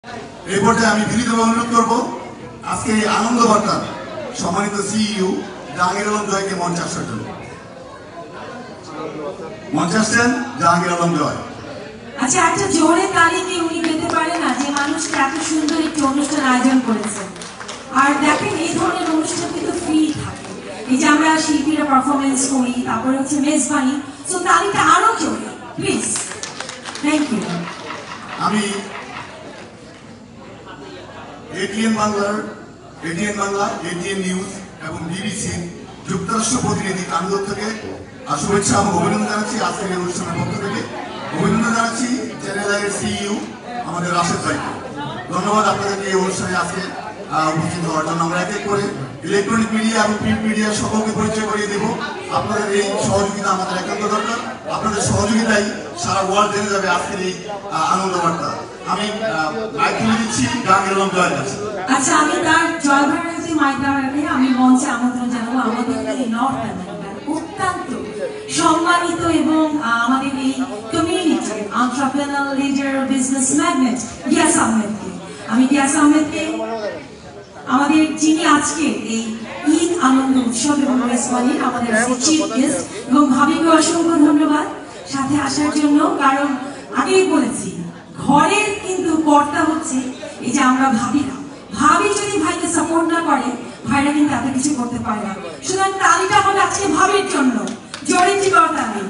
এই পর্যায়ে আমি বিনীতভাবে অনুরোধ করব আজকে এই আনন্দ বার্তার সম্মানিত সিইও জাহাঙ্গীর আলম জয়কে মঞ্চে আসার জন্য। মঞ্চে আসছেন জাহাঙ্গীর আলম জয়। আচ্ছা, একটা জোরে তালি কি উনি পেতে পারে না যে মানুষটা এত সুন্দর একটি অনুষ্ঠান আয়োজন করেছে। আর দেখেন, এই ধরনের অনুষ্ঠান কিন্তু ফ্রি থাকে। এই যে আমরা শিল্পীরা পারফরমেন্স করি, তারপরে হচ্ছে মেজবানি, সো তালিটা আরো জোরে প্লিজ। Thank you. আমি এটিএন বাংলা, এটিএন নিউজ এবং বিবিসি যুক্তরাষ্ট্র প্রতিনিধি কানুদর থেকে শুভেচ্ছা এবং অভিনন্দন জানাচ্ছি। আজকের এই অনুষ্ঠানের পক্ষ থেকে অভিনন্দন জানাচ্ছি চ্যানেল আইয়ের সিইও আমাদের রাশেদ ভাইকে। ধন্যবাদ আপনাদেরকে এই অনুষ্ঠানে আজকে উপস্থিত হওয়ার জন্য। আমরা এক এক করে ইলেকট্রনিক মিডিয়া এবং প্রিন্ট মিডিয়া সকলকে পরিচয় করিয়ে দেব। আপনাদের এই সহযোগিতা আমাদের একান্ত দরকার। আপনাদের সহযোগিতাই সারা ওয়ার্ল্ড জেনে যাবে আজকের এই আনন্দ বার্তা। আমি মাইক তুলে দিচ্ছি জাহাঙ্গীর আলম জয়ের কাছে। আচ্ছা, আমি তার জয় ভারতী মাইক দেওয়ার আগে আমি মঞ্চে আমন্ত্রণ জানাবো আমাদের এই নর্থ আমেরিকার অত্যন্ত সম্মানিত এবং আমাদের এই কমিউনিটির entrepreneur leader business magnate Gias আহমেদকে। আমি গিয়াস আহমেদকে আমাদের যিনি আজকে এই ঈদ আনন্দ উৎসব এবং মেজবানির আমাদের চিফ গেস্ট এবং ভাবিকে অসংখ্য ধন্যবাদ সাথে আসার জন্য। কারণ আগেই বলেছি, ঘরের কিন্তু কর্তা হচ্ছে এই যে আমরা ভাবিরা। ভাবি যদি ভাইকে সাপোর্ট না করে, ভাইরা কিন্তু এত কিছু করতে পারে না। সুতরাং তালিটা হবে আজকে ভাবির জন্য, জোরে চিকর তালি।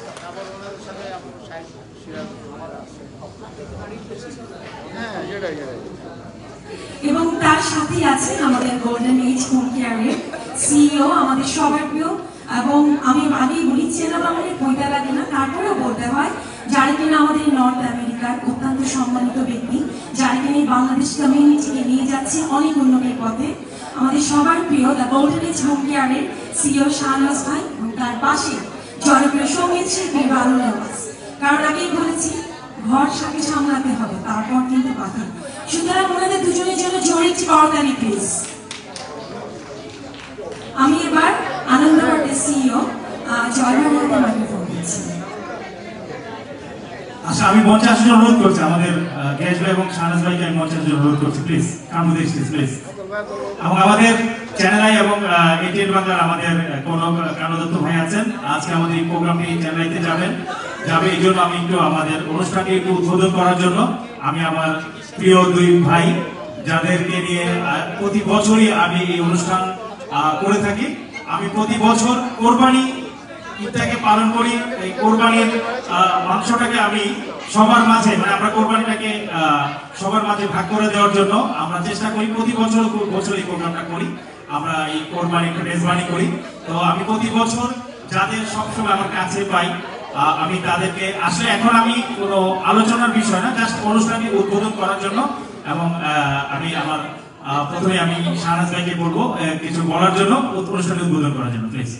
এবং তার সাথেই আছেন আমাদের গোল্ডেন এজ হোম কেয়ারের সিইও, আমাদের সবার প্রিয়। এবং আমি আগেই বলি, চেনা বাঙালির বইটা লাগে না, তারপরেও বলতে হয়, যারা কিনা আমাদের নর্থ আমেরিকার অত্যন্ত সম্মানিত ব্যক্তি, যারা কিনা বাংলাদেশ কমিউনিটিকে নিয়ে যাচ্ছে অনেক উন্নতির পথে। আমাদের সবার প্রিয় দ্য গোল্ডেন এজ হোম কেয়ারের সিইও শাহনাজ ভাই এবং তার পাশে জনপ্রিয় সঙ্গীত শিল্পী বারুল নওয়াজ। কারণ আগেই বলেছি, ঘর সাথে সামলাতে হবে, তারপর কিন্তু বাকি। সুতরাং ওনাদের দুজনের জন্য জোরে একটি করতালি প্লিজ। আমি এবার আনন্দ বার্তার সিইও জয় ভারতীকে মাইক্রোফোন দিচ্ছি। আচ্ছা, আমি মঞ্চে আসার জন্য অনুরোধ করছি আমাদের গ্যাস ভাই এবং শাহনাজ ভাইকে আমি মঞ্চে আসার জন্য অনুরোধ করছি, please come to the stage please. এবং আমাদের চ্যানেল আই এবং এটিএন বাংলার আমাদের কানুদত্ত ভাই আছেন, আজকে আমাদের এই প্রোগ্রামটি চ্যানেল আইতে যাবে। এই জন্য আমি একটু আমাদের অনুষ্ঠানটি একটু উদ্বোধন করার জন্য আমি আমার প্রিয় দুই ভাই, যাদেরকে নিয়ে প্রতি বছরই আমি এই অনুষ্ঠান করে থাকি। আমি প্রতি বছর কোরবানি ঈদটাকে পালন করি। এই কোরবানির মাংসটাকে আমি সবার মাঝে, মানে আমরা কোরবানিটাকে সবার মাঝে ভাগ করে দেওয়ার জন্য আমরা চেষ্টা করি। প্রতি বছর এই প্রোগ্রামটা করি। আমরা এই কোরবানি একটা মেজবানি করি। তো আমি প্রতি বছর যাদের সবসময় আমার কাছে পাই, আমি তাদেরকে আসলে এখন আমি কোনো আলোচনার বিষয় না, জাস্ট অনুষ্ঠানটি উদ্বোধন করার জন্য। এবং আমি আমার প্রথমে আমি শাহনাজ ভাইকে বলবো কিছু বলার জন্য, অনুষ্ঠানটি উদ্বোধন করার জন্য প্লিজ।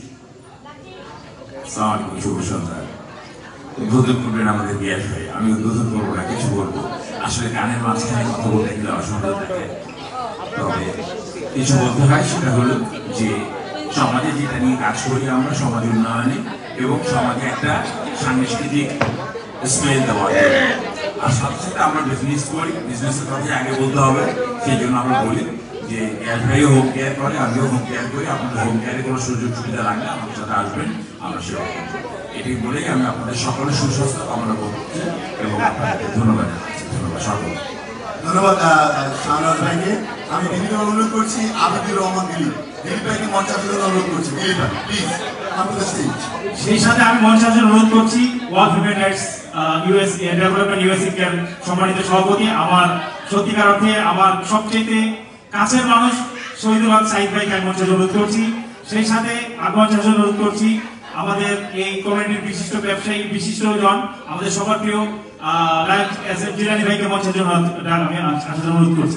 শুভ সন্ধ্যা। উদ্বোধন করবেন আমাদের গিয়াস ভাই। আমি উদ্বোধন করবো না, কিছু বলবো। আসলে গানের মাঝখানে কথা বলতে গেলে অসুবিধা থাকে, তবে কিছু বলতে হয়। সেটা হলো যে সমাজে যেটা নিয়ে কাজ করি আমরা, সমাজ উন্নয়নে এবং সমাজে একটা সাংস্কৃতিক স্মেল দেওয়া, আর সাথে সাথে আমরা বিজনেস করি। বিজনেসের কথা আগে বলতে হবে, সেই জন্য আমরা বলি যে গ্যাস ভাইও হোম কেয়ার করে, আমিও হোম কেয়ার করি। আপনাদের হোম কেয়ারে কোনো সুযোগ সুবিধা লাগলে আমাদের সাথে আসবেন, আমরা সেবা করবো। এটি বলেই আমি আপনাদের সকলের সুস্বাস্থ্য কামনা করছি এবং আপনাদেরকে ধন্যবাদ জানাচ্ছি। ধন্যবাদ সকল। ধন্যবাদ শাহনাজ ভাইকে। আমি দিলীপ অনুরোধ করছি আবিদুর রহমান দিলীপ ভাইকে মঞ্চে আসার জন্য অনুরোধ করছি। দিলীপ ভাই please come to the stage. সেই সাথে আমি মঞ্চে আসার অনুরোধ করছি world human rights development USA এর সম্মানিত সভাপতি, আমার সত্যিকার অর্থে আমার সবচেয়ে কাছের মানুষ শহীদুল হক সাইদ ভাইকে আমি মঞ্চে অনুরোধ করছি। সেই সাথে আমি মঞ্চে আসার অনুরোধ করছি আমাদের এই কমিউনিটির বিশিষ্ট ব্যবসায়ী, বিশিষ্ট জন, আমাদের সবার প্রিয় জিলানি ভাইকে মঞ্চের জন্য আমি আসার জন্য অনুরোধ করছি।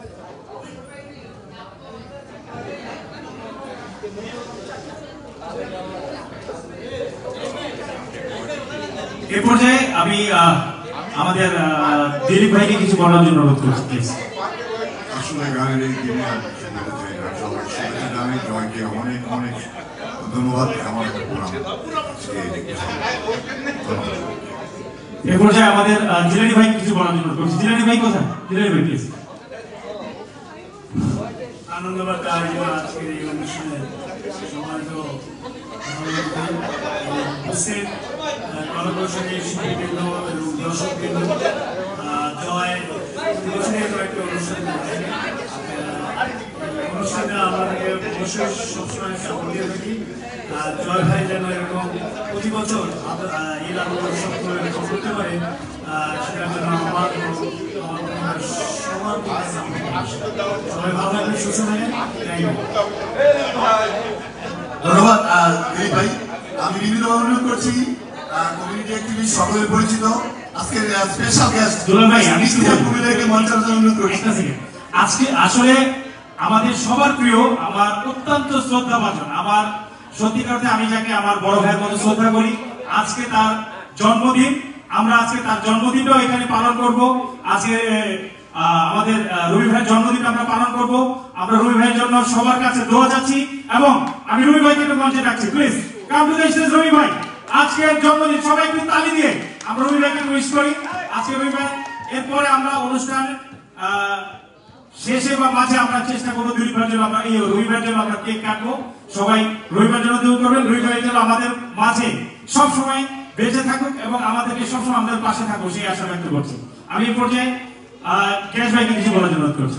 এ পর্যায়ে আমি আমাদের দিলীপ ভাইকে কিছু বলার জন্য অনুরোধ করছি প্লিজ। আসলে গানের এই দিনে আমি জয়কে অনেক অনেক ধন্যবাদ। আমার একটা প্রণাম। এ পর্যায়ে আমাদের জিলানি ভাই কিছু বলার জন্য করছি। জিলানি ভাই কোথায়? জিলানি ভাই প্লিজ। আনন্দবাদ আজকের এই অনুষ্ঠানে সম্মানিত উপস্থিত কলাকৌশলী শিল্পীবৃন্দ এবং দর্শকবৃন্দ, জয় বছরের কয়েকটি অনুষ্ঠান অনুষ্ঠানে আমাদেরকে অবশ্যই সবসময় বলিয়ে থাকি জয় ভাই যেন এরকম প্রতি বছর এই আনন্দ উৎসব এরকম করতে পারে, সেটার জন্য আমার সবাই ভালো থাকবে, সুস্থ থাকবে। ধন্যবাদ দিলীপ ভাই। আমি বিভিন্ন অনুরোধ করছি কমিউনিটি অ্যাক্টিভিস্ট সকলে পরিচিত আজকের স্পেশাল গেস্ট দুলাল ভাই, আমি কমিউনিটিকে মঞ্চার জন্য অনুরোধ করছি। আজকে আসলে আমাদের সবার প্রিয়, আমার অত্যন্ত শ্রদ্ধাভাজন, আমার সত্যিকার অর্থে আমি যাকে আমার বড় ভাইয়ের মতো শ্রদ্ধা করি, আজকে তার জন্মদিন। আমরা আজকে তার জন্মদিনটাও এখানে পালন করব। আজকে আমাদের রবি ভাইয়ের জন্মদিন আমরা পালন করব। আমরা রবি ভাইয়ের জন্য সবার কাছে দোয়া চাচ্ছি এবং আমি রবি ভাইকে একটু মঞ্চে ডাকছি, please come to the stage Robi ভাই। আজকের জন্মদিন সবাই একটু তালি দিয়ে আমরা রবি ভাইকে উইশ করি। আজকে রবি ভাই, এরপরে আমরা অনুষ্ঠান শেষে বা মাঝে আমরা চেষ্টা করবো দিলীপের জন্য আমরা এই রবিবার জন্য আমরা কেক কাটবো। সবাই রবিবার জন্য দোয়া করবেন, রবিবার জন্য আমাদের মাঝে সব সময় বেঁচে থাকুক এবং আমাদেরকে সবসময় আমাদের পাশে থাকুক, সেই আশা ব্যক্ত করছি। আমি এই পর্যায়ে গ্যাস ভাইকে কিছু বলার জন্য অনুরোধ করছি।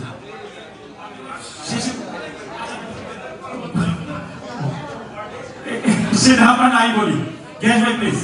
সেটা আমরা নাই বলি। গ্যাস ভাই প্লিজ।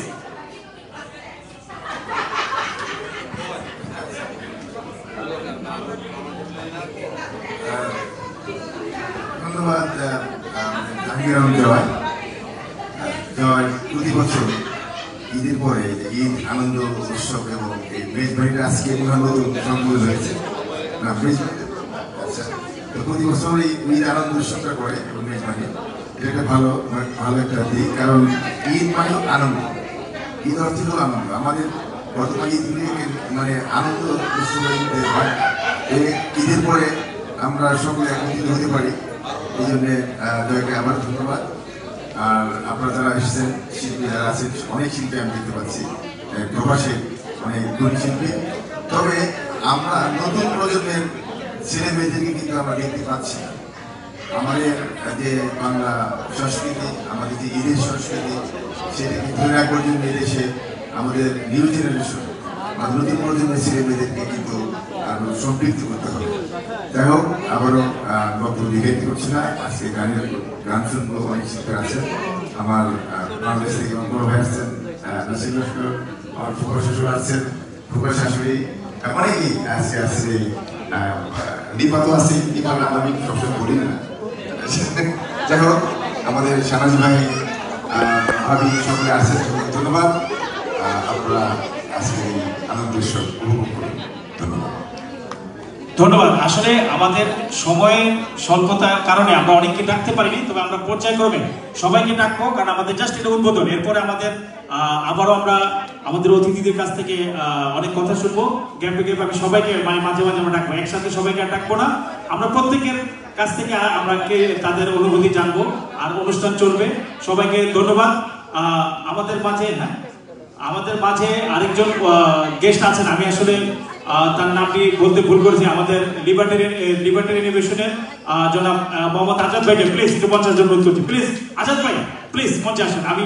ধন্যবাদ জাহাঙ্গীর আলম জয়। জয় প্রতি বছর ঈদের পরে ঈদ আনন্দ উৎসব এবং এই মেজবাড়িটা আজকে সংযোগ হয়েছে না আচ্ছা, তো প্রতি বছর এই ঈদ আনন্দ উৎসবটা করে এবং মেজবাড়ি এটা একটা ভালো একটা দিক, কারণ ঈদ মানে আনন্দ, ঈদ অর্থ হলো আনন্দ। আমাদের বর্তমানে ঈদগুলি মানে আনন্দ উৎসব হয়। ঈদের পরে আমরা সকলে একত্রিত হতে পারি, এই জন্যে জয়কে আবার ধন্যবাদ। আর আপনারা যারা এসেছেন, শিল্পী যারা আছেন, অনেক শিল্পী আমি দেখতে পাচ্ছি, প্রবাসে অনেক গুণী শিল্পী। তবে আমরা নতুন প্রজন্মের ছেলে মেয়েদেরকে কিন্তু আমরা দেখতে পাচ্ছি না। আমাদের যে বাংলা সংস্কৃতি, আমাদের যে ঈদের সংস্কৃতি, সেটাকে ধরে রাখবার জন্য এদেশে আমাদের নিউ জেনারেশন বা নতুন প্রজন্মের ছেলে মেয়েদেরকে কিন্তু আরো সম্পৃক্ত করতে হবে। যাই হোক, আবারও বক্তব্য দীর্ঘায়িত করছি না। আজকে গান শুনবো, অনেক শিল্পী আছেন, আমার বাংলাদেশ থেকে আমার বড় ভাই আসছেন, নাসির লস্কর, আমার ফুফা শ্বশুর আছেন, ফুফা শাশুড়ি, অনেকেই আজকে আসছে, দীপা তো আছে, দীপা আমি সবসময় বলি না। যাই হোক, আমাদের শাহনাজ ভাই, ভাবি সকলে আসছেন, ধন্যবাদ। আপনারা আজকে আনন্দ উৎসব উপভোগ করুন। ধন্যবাদ। ধন্যবাদ। আসলে আমাদের সময়ের স্বল্পতার কারণে আমরা অনেককে ডাকতে পারিনি, তবে আমরা পর্যায়ক্রমে সবাইকে ডাকবো, কারণ আমাদের জাস্ট এটা উদ্বোধন। এরপরে আমাদের আবারও আমরা আমাদের অতিথিদের কাছ থেকে অনেক কথা শুনবো। গ্যাপ টু গ্যাপ আমি সবাইকে মানে মাঝে মাঝে আমরা ডাকবো, একসাথে সবাইকে আর ডাকবো না। আমরা প্রত্যেকের কাছ থেকে আমরা তাদের অনুভূতি জানবো, আর অনুষ্ঠান চলবে। সবাইকে ধন্যবাদ। আমাদের মাঝে আরেকজন গেস্ট আছেন, আমি আসলে তার নামটি বলতে ভুল করেছি। আমাদের লিবার্টারিয়ান ইনোভেশনের জনাব মোহাম্মদ আজাদ ভাইকে প্লিজ একটু মঞ্চের জন্য অনুরোধ করছি। প্লিজ আজাদ ভাই, প্লিজ মঞ্চে আসেন। আমি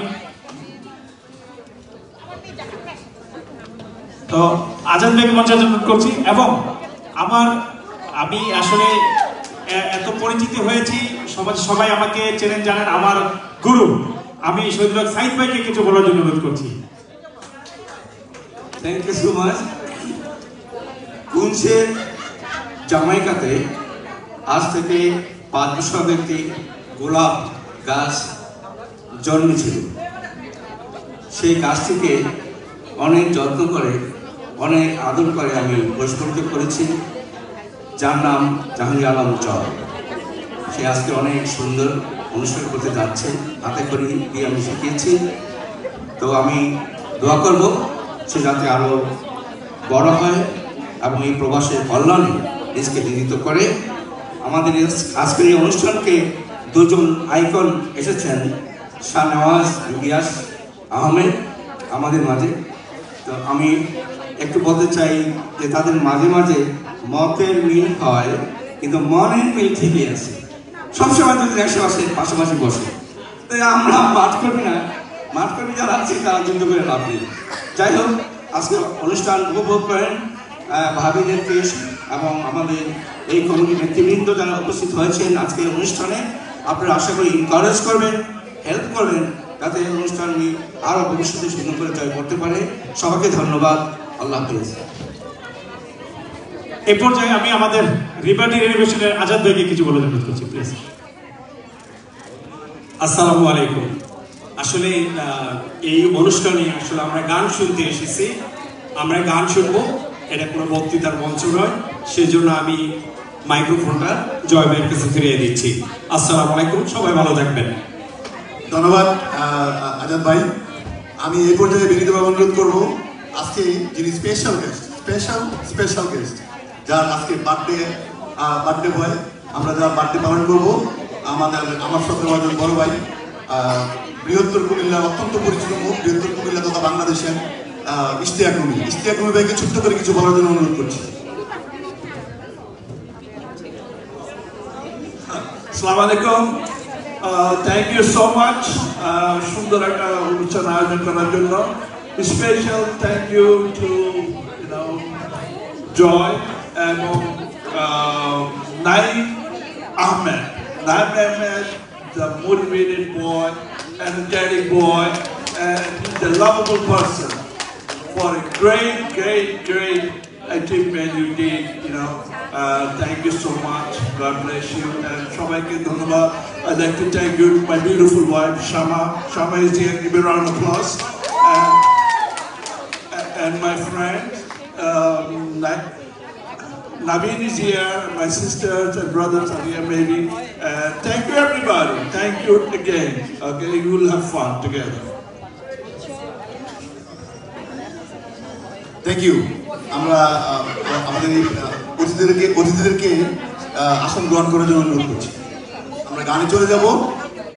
তো আজাদ ভাইকে মঞ্চের জন্য অনুরোধ করছি। এবং আমি আসলে এত পরিচিতি হয়েছি, সবাই আমাকে চেনেন, জানেন, আমার গুরু। আমি শহীদুল সাইদ ভাইকে কিছু বলার জন্য অনুরোধ করছি। Thank you so much. কুঞ্চের জামাইকাতে আজ থেকে 5 বছর আগে একটি গোলাপ গাছ জন্মেছিল। সেই গাছটিকে অনেক যত্ন করে, অনেক আদর করে আমি পুরস্কৃত করেছি, যার নাম জাহাঙ্গীর আলম জয়। সে আজকে অনেক সুন্দর অনুষ্ঠান করতে যাচ্ছে, হাতে করে দিয়ে আমি শিখিয়েছি। তো আমি দোয়া করব সে যাতে আরও বড় হয় এবং এই প্রবাসের কল্যাণে দেশকে নিয়োজিত করে। আমাদের আজকের এই অনুষ্ঠানকে দুজন আইকন এসেছেন, শাহনওয়াজ ইলিয়াস আহমেদ আমাদের মাঝে, তো আমি একটু বলতে চাই যে তাদের মাঝে মাঝে মতের মিল হয় কিন্তু মনের মিল ঠিকই আছে, সবসময় যদি পাশাপাশি বসে। তাই আমরা মাঠকর্মী যারা আছে তারা যুদ্ধ করে লাভ নেই। যাই হোক, আজকে অনুষ্ঠান উপভোগ করেন ভাবিদের দেশ এবং আমাদের এই কমিটির নেতৃবৃন্দ যারা উপস্থিত হয়েছেন আজকের অনুষ্ঠানে। আপনারা আশা করি এনকারেজ করবেন, হেল্প করবেন যাতে এই অনুষ্ঠানটি আরও ভবিষ্যতে সুন্দর করে জয় করতে পারে। সবাইকে ধন্যবাদ। আল্লাহ হাফিজ। এই পর্যায়ে আমি আমাদের রিপার্টি রেনোভেশনের আজাদ ভাইকে কিছু বলে অনুরোধ করছি, প্লিজ। আসসালামু আলাইকুম। আসলে এই অনুষ্ঠানে আসলে আমরা গান শুনতে এসেছি, আমরা গান শুনবো, এটা কোনো বক্তৃতার মঞ্চ নয়, সেজন্য আমি মাইক্রোফোনটা জয় ভাইয়ের কাছে ফিরিয়ে দিচ্ছি। আসসালামু আলাইকুম, সবাই ভালো থাকবেন। ধন্যবাদ আজাদ ভাই। আমি এই পর্যায়ে বিনীতভাবে অনুরোধ করবো আজকে যিনি স্পেশাল গেস্ট যার আজকে বার্থডে বয়, আমরা যার বার্থডে পালন করবো আমার সাথে একজন বড় ভাই, বৃহত্তর কুমিল্লার অত্যন্ত পরিচিত মুখ, বৃহত্তর কুমিল্লা তথা বাংলাদেশের ইশতিয়াক নবী ভাইকে ছোট্ট করে কিছু বলার জন্য অনুরোধ করছি। আসসালামু আলাইকুম। থ্যাংক ইউ সো মাচ সুন্দর একটা অনুষ্ঠান আয়োজন করার জন্য। Special thank you to Joy এবং Nayeem Ahmed, the motivated boy, energetic boy, and he's a lovable person. For a great achievement you did, thank you so much. God bless you. And Shabaike Dhanyabad. I'd like to thank you, my beautiful wife, Shama. Shama is here. Give a round of applause. And my friend, Naveen is here. My sisters and brothers are here, maybe. Thank you, everybody. Thank you again. Okay, you will have fun together. Thank you. আমরা আমাদের এই অতিথিদেরকে আসন গ্রহণ করার জন্য অনুরোধ করছি। আমরা গানে চলে যাব।